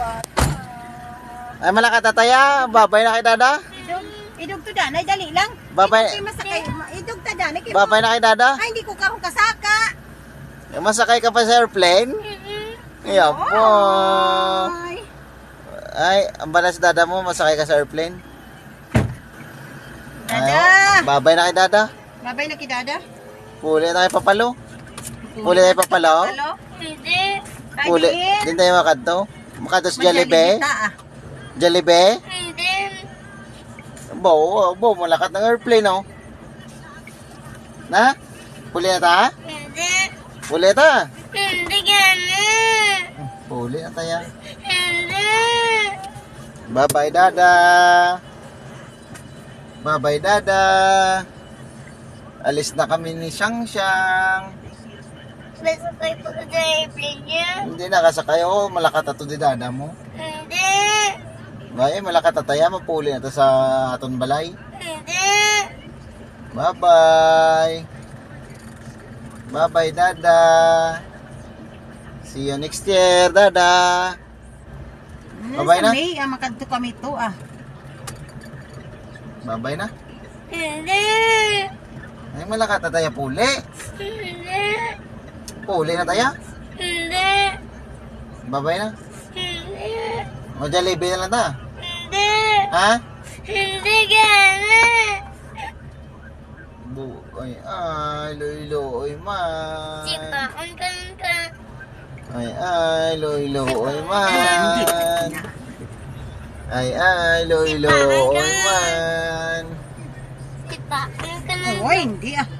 Ay, malaka tataya. Babay na kay dada. Idog to danay, dali lang. Babay. Idog ta danay. Babay na kay dada. Ay, hindi ko karong kasaka. Masakay ka pa sa airplane? Iya po. Ay, ang balas dada mo, masakay ka sa airplane? Dada. Ay, babay na kay dada. Babay na kay dada. Puli na kay papalo. Puli na kay papalo. Hello? Hindi. Puli. Din tayo makadto. Makadto sa Jollibee. Jollibee? Hindi. Bo, malakat ng airplane, oh. Na? Puli na ta? Hindi. Puli ta? Hindi gano'n. Puli na tayo. Hindi. Bye-bye, dada. Bye-bye, dada. Alis na kami ni Siyang-Siyang. Nasakay po sa airplane niya. Hindi nakasakay. Oh, malakat ato di dada mo. Hindi. Ay, malakat ataya. Mapuli na to sa aton balay. Hindi. Bye-bye. Bye-bye, dada. See you next year, dada. Bye-bye na. May makadto kami to Bye-bye na. Hindi. Ay, malakat ataya puli. Hindi. Puli na taya. Hindi. Bye-bye na. Hindi. O, Jollibee na lang ta. Hindi. Ha? Hindi gano'n. Ay, loy, man. Sipaon ka. Ay, loy, man. Ay, loy, man. Sipaon ka na. Oh, hindi